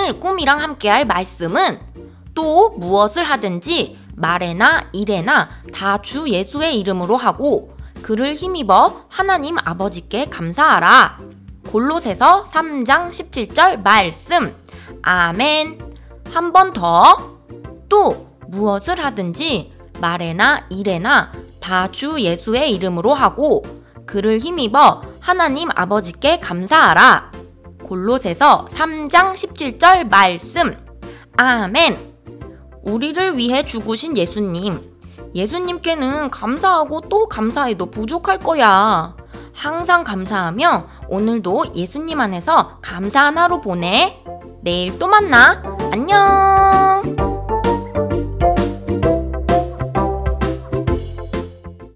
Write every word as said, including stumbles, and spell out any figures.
오늘 꿈이랑 함께할 말씀은 또 무엇을 하든지 말에나 일에나 다 주 예수의 이름으로 하고 그를 힘입어 하나님 아버지께 감사하라. 골로새서 삼 장 십칠 절 말씀. 아멘. 한 번 더. 또 무엇을 하든지 말에나 일에나 다 주 예수의 이름으로 하고 그를 힘입어 하나님 아버지께 감사하라. 골로새서 삼 장 십칠 절 말씀. 아멘. 우리를 위해 죽으신 예수님. 예수님께는 감사하고 또 감사해도 부족할 거야. 항상 감사하며 오늘도 예수님 안에서 감사한 하루 보내. 내일 또 만나. 안녕.